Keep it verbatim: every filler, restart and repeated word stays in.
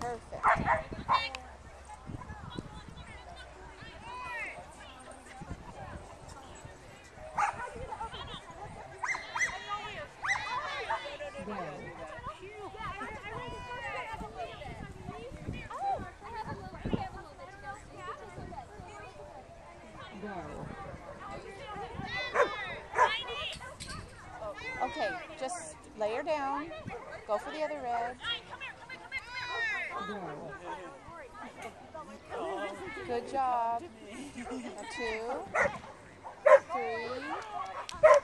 Perfect. Go. Go. Okay, just lay her down. Go for the other red. Go. Good job. A two, three.